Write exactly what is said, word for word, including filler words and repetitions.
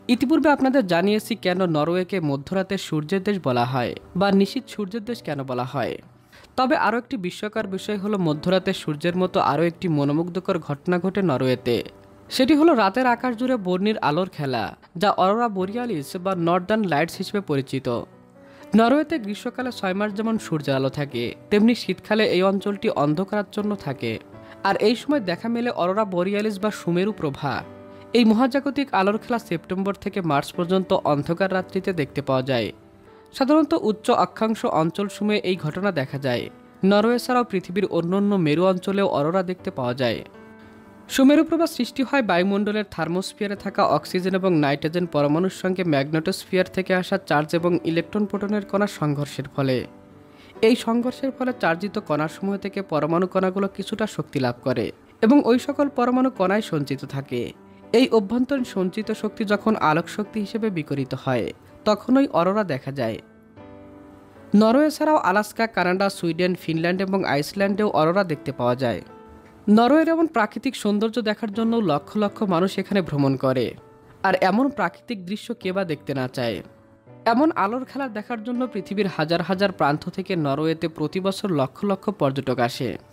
ইতিপূর্বে আপনাদের জানিয়েছি কেন নরওয়েকে মধ্যরাতের সূর্যের দেশ বলা হয় বা নিশীথ সূর্যের দেশ কেন বলা হয়। তবে আরও একটি বিস্ময়কর বিষয় হলো মধ্যরাতে সূর্যের মতো আরও একটি মনোমুগ্ধকর ঘটনা ঘটে নরওয়েতে। সেটি হলো রাতের আকাশ জুড়ে বর্ণির আলোর খেলা, যা অরোরা বোরিয়ালিস বা নর্দার্ন লাইটস হিসেবে পরিচিত। নরওয়েতে গ্রীষ্মকালে ছয় মাস যেমন সূর্যের আলো থাকে, তেমনি শীতকালে এই অঞ্চলটি অন্ধকারাচ্ছন্ন থাকে। আর এই সময় দেখা মেলে অরোরা বোরিয়ালিস বা সুমেরু প্রভা। এই মহাজাগতিক আলোর খেলা সেপ্টেম্বর থেকে মার্চ পর্যন্ত অন্ধকার রাত্রিতে দেখতে পাওয়া যায়। সাধারণত উচ্চ অক্ষাংশ অঞ্চলসমূহে এই ঘটনা দেখা যায়। নরওয়ে ছাড়াও পৃথিবীর অন্যান্য মেরু অঞ্চলেও অরোরা দেখতে পাওয়া যায়। সুমেরু প্রভা সৃষ্টি হয় বায়ুমণ্ডলের থার্মোস্ফিয়ারে থাকা অক্সিজেন এবং নাইট্রোজেন পরমাণুর সঙ্গে ম্যাগনেটোস্ফিয়ার থেকে আসা চার্জ এবং ইলেকট্রন প্রোটনের কণার সংঘর্ষের ফলে। এই সংঘর্ষের ফলে চার্জিত কণাসমূহ থেকে পরমাণু কণাগুলো কিছুটা শক্তি লাভ করে এবং ওই সকল পরমাণু কণায় সঞ্চিত থাকে। এই অভ্যন্তরীণ সঞ্চিত শক্তি যখন আলোক শক্তি হিসেবে বিকরিত হয়, তখনই অরোরা দেখা যায়। নরওয়ে ছাড়াও আলাস্কা, কানাডা, সুইডেন, ফিনল্যান্ড এবং আইসল্যান্ডেও অরোরা দেখতে পাওয়া যায়। নরওয়ের এমন প্রাকৃতিক সৌন্দর্য দেখার জন্য লক্ষ লক্ষ মানুষ এখানে ভ্রমণ করে। আর এমন প্রাকৃতিক দৃশ্য কে বা দেখতে না চায়। এমন আলোর খেলা দেখার জন্য পৃথিবীর হাজার হাজার প্রান্ত থেকে নরওয়েতে প্রতি বছর লক্ষ লক্ষ পর্যটক আসে।